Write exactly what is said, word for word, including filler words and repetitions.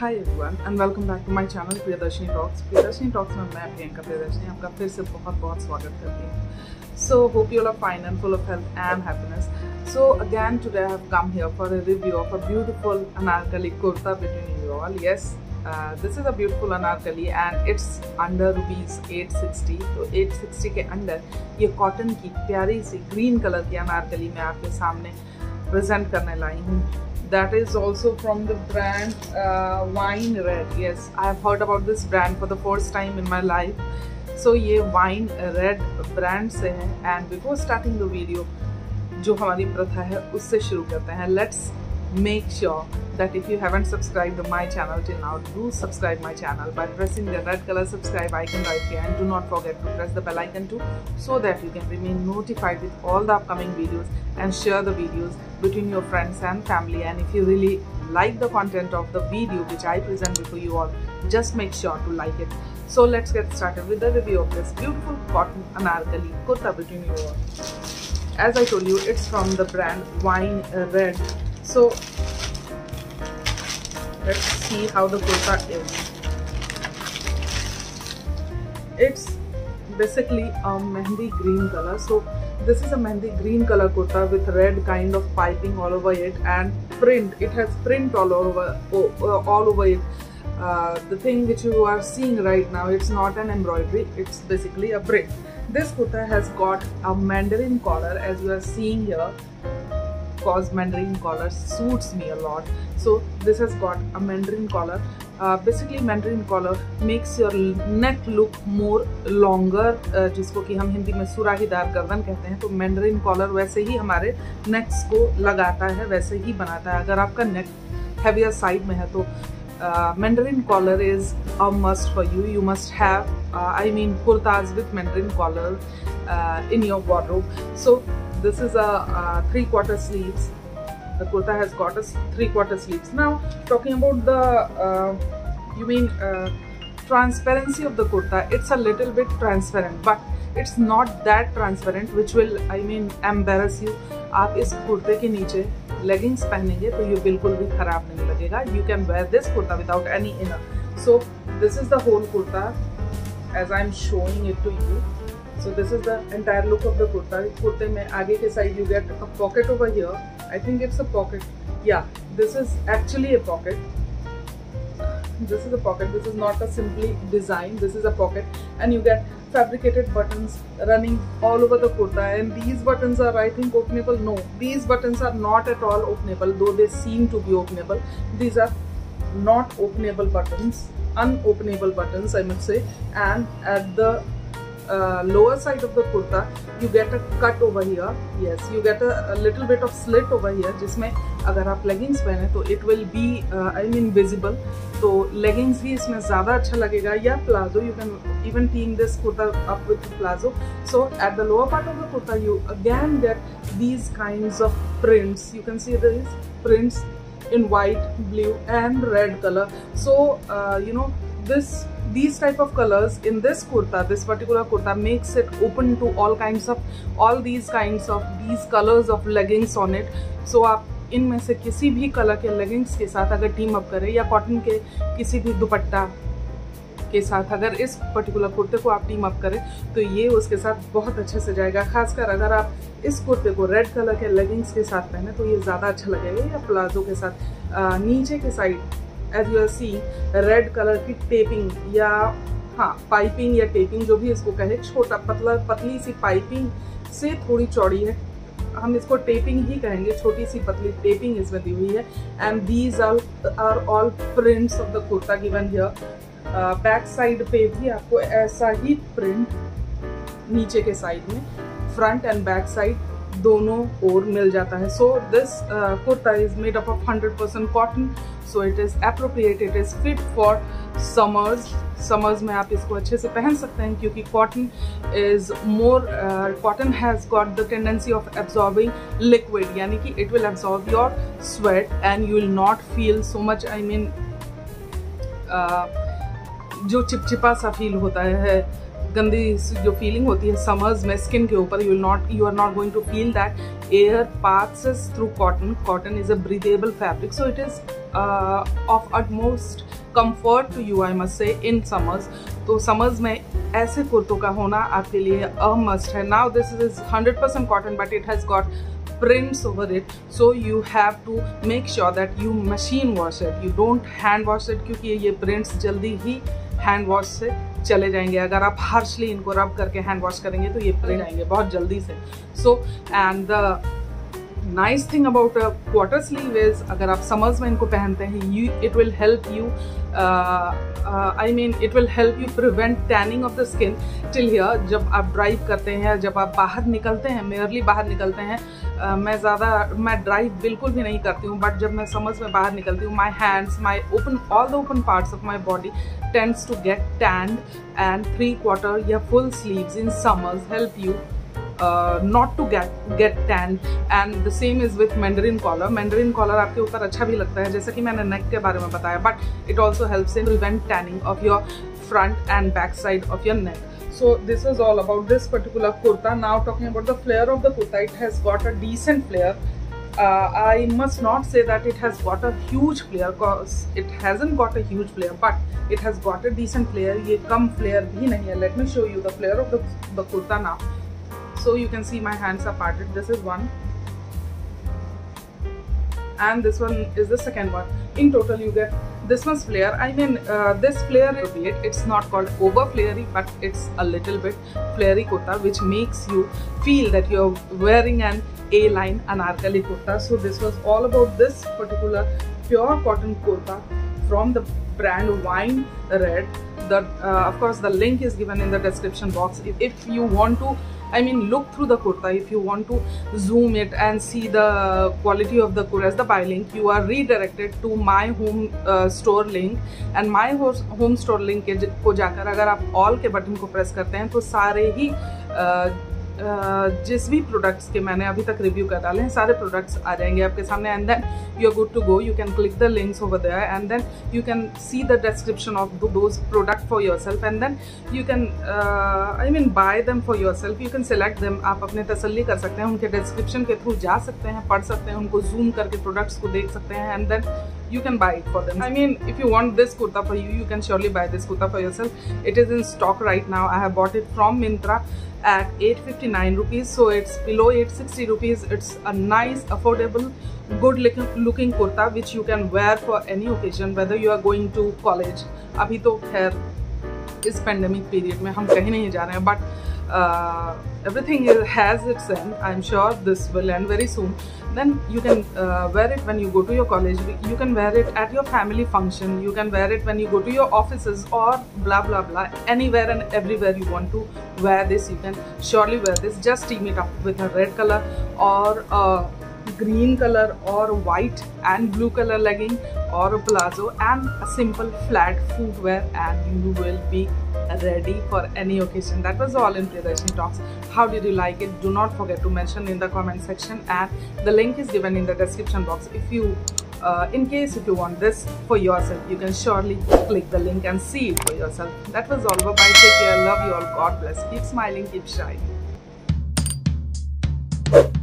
Hi everyone and welcome back to my channel Priyadarshini talks. Priyadarshini talks में मैं प्रियंका प्रियदर्शनी आपका फिर से बहुत बहुत स्वागत करती हूँ। So hope you are fine and full of health and happiness. So again today I have come here for a review of a beautiful anarkali kurta between you all. Yes, this is a beautiful anarkali and it's under rupees eight sixty. तो eight sixty के under ये cotton की प्यारी सी green colour की अनारकली मैं आपके सामने present करने लाई हूँ। That is also from the brand uh, Wine Red. Yes, I have heard about this brand for the first time in my life. So ये Wine Red brand से है and before starting the video, जो हमारी प्रथा है उससे शुरू करते हैं। Let's make sure that if you haven't subscribed to my channel till now, do subscribe my channel by pressing the red color subscribe icon right here, and do not forget to press the bell icon too, so that you can remain notified with all the upcoming videos and share the videos between your friends and family. And if you really like the content of the video which I present before you all, just make sure to like it. So let's get started with the review of this beautiful cotton anarkali kurta between you all. As I told you, it's from the brand Wine Red. So let's see how the kurta is. It's basically a mehndi green color. So this is a mehndi green color kurta with red kind of piping all over it and print. It has print all over all over it. Uh, the thing which you are seeing right now, it's not an embroidery, it's basically a print. This kurta has got a mandarin collar, as you are seeing here, because mandarin collar suits me a lot. So this has got a mandarin collar. Uh, basically mandarin collar makes your neck look more longer, uh, जिसको कि हम हिंदी में सुराहीदार गर्दन कहते हैं। तो mandarin collar वैसे ही हमारे necks को लगाता है, वैसे ही बनाता है। अगर आपका neck heavier side में है तो uh, mandarin collar is a must for you. You must have uh, I mean kurtas with mandarin collar uh, in your wardrobe. So this is a uh, three quarter sleeves. The kurta has got a three quarter sleeves. Now talking about the uh, you mean uh, transparency of the kurta, it's a little bit transparent, but it's not that transparent which will I mean embarrass you. आप इस कुर्ते के नीचे leggings पहनेंगे तो ये बिल्कुल भी खराब नहीं लगेगा. You can wear this kurta without any inner. So this is the whole kurta as I'm showing it to you. So this is the entire look of the kurta. Kurte में आगे के side you get a pocket over here. I think it's a pocket. Yeah, this is actually a pocket. This is a pocket. This is not a simply design. This is a pocket, and you get fabricated buttons running all over the kurta. And these buttons are, I think, openable. No, these buttons are not at all openable, though they seem to be openable. These are not openable buttons, unopenable buttons, I must say. And at the Uh, lower side of the kurta you get a cut over here. Yes, you get a, a little bit of slit over here, जिसमें अगर आप leggings पहने तो it will be uh, I mean visible. तो leggings ही इसमें ज़्यादा अच्छा लगेगा, या palazzo. You can even team this kurta up with plazo. So at the lower part of the kurta you again get these kinds of prints. You can see these prints in white, blue and red color. So uh, you know this these type of colors in this kurta, this particular kurta makes it open to all kinds of all these kinds of these colors of leggings on it. So आप इनमें से किसी भी colour के leggings के साथ अगर team up करें, या कॉटन के किसी भी दुपट्टा के साथ अगर इस पर्टिकुलर कुर्ते को आप टीम अप करें तो ये उसके साथ बहुत अच्छे से जाएगा। खासकर अगर आप इस कुर्ते को रेड कलर के लेगिंग्स के साथ पहने तो ये ज़्यादा अच्छा लगेगा, या प्लाजो के साथ। आ, नीचे के side as you are seeing red colour की टेपिंग, या हाँ पाइपिंग या टेपिंग जो भी इसको कहे, छोटा पतला पतली सी पाइपिंग से थोड़ी चौड़ी है, हम इसको टेपिंग ही कहेंगे, छोटी सी पतली टेपिंग इसमें दी हुई है। And these are all prints of the kurta given here. Back side पे भी आपको ऐसा ही प्रिंट नीचे के साइड में, फ्रंट एंड बैक साइड दोनों ओर मिल जाता है। So this kurta is made up of hundred percent cotton. So it is appropriate, it is fit for summers. Summers में आप इसको अच्छे से पहन सकते हैं, क्योंकि cotton is more cotton has got the tendency of absorbing liquid, यानी कि it will absorb your sweat and you will not feel so much I mean जो चिपचिपा सा फील होता है, गंदी जो फीलिंग होती है समर्स में स्किन के ऊपर, you will not you are not going to feel that. Air passes through cotton. Cotton is a breathable fabric, so it is of utmost comfort to you, I must say, in summers. तो summers में ऐसे कुर्तों का होना आपके लिए a must है. Now this is one hundred percent cotton, but it has got prints over it, so you have to make sure that you machine wash it. You don't hand wash it, क्योंकि ये prints जल्दी ही hand wash से चले जाएंगे. अगर आप harshly इनको rub करके hand wash करेंगे तो ये print जाएंगे बहुत जल्दी से. So and the nice thing about a quarter sleeve is अगर आप summers में इनको पहनते हैं, you it will help you uh, uh, I mean it will help you prevent tanning of the skin till here. जब आप drive करते हैं, जब आप बाहर निकलते हैं, मेयरली बाहर निकलते हैं, uh, मैं ज़्यादा मैं ड्राइव बिल्कुल भी नहीं करती हूँ, बट जब मैं समर्स में बाहर निकलती हूँ, my hands, my open all the open parts of my body tends to get tanned, and three quarter या full sleeves in summers help you Uh, not to get get tanned. And the same is with mandarin collar. Mandarin collar आपके ऊपर अच्छा भी लगता है, जैसा कि मैंने neck के बारे में बताया, but it also helps in prevent tanning of your front and back side of your neck. So this was all about this particular kurta. Now talking about the flare of the kurta, it has got a decent flare. Uh, I must not say that it has got a huge flare, cause it hasn't got a huge flare, but it has got a decent flare. ये कम flare भी नहीं है. Let me show you the flare of the the kurta now. So you can see my hands are parted. This is one, and this one is the second one. In total you get this much flare. I mean uh, this flare, it's not called over flary, but it's a little bit flary kurta, which makes you feel that you're wearing an A-line anarkali kurta. So this was all about this particular pure cotton kurta from the brand Wine Red. The uh, of course the link is given in the description box. If, if you want to, I mean, look through the kurta, if you want to zoom it and see the quality of the kurta as the buy link, you are redirected to my home uh, store link. And my home store link को जाकर अगर आप all के button को press करते हैं तो सारे ही uh, Uh, जिस भी प्रोडक्ट्स के मैंने अभी तक रिव्यू कर डाले हैं, सारे प्रोडक्ट्स आ जाएंगे आपके सामने. And then you are good to go. You can click the links over there, and then you can see the description of those product for yourself, and then you can I mean buy them for yourself. You can select them. आप अपने तसल्ली कर सकते हैं, उनके description के through जा सकते हैं, पढ़ सकते हैं, उनको जूम करके प्रोडक्ट्स को देख सकते हैं, and then you can buy it for them. I mean, if you want this kurta for you, you can surely buy this kurta for yourself. It is in stock right now. I have bought it from Myntra at eight fifty-nine rupees, so it's below eight sixty rupees. It's a nice, affordable, good looking looking kurta which you can wear for any occasion, whether you are going to college. अभी तो खैर इस pandemic period में हम कहीं नहीं जा रहे हैं, but uh, everything is, has its end. I'm sure this will end very soon. Then you can uh, wear it when you go to your college. You can wear it at your family function. You can wear it when you go to your offices or blah blah blah. Anywhere and everywhere you want to wear this, you can surely wear this. Just team it up with a red color or a green color or white and blue color legging or a palazzo and a simple flat footwear, and you will be ready for any occasion. That was all in Priyadashini Talks. How did you like it? Do not forget to mention in the comment section, and the link is given in the description box. If you uh, in case if you want this for yourself, you can surely click the link and see it for yourself. That was all. Bye bye. Take care. Love you all. God bless. Keep smiling. Keep shining.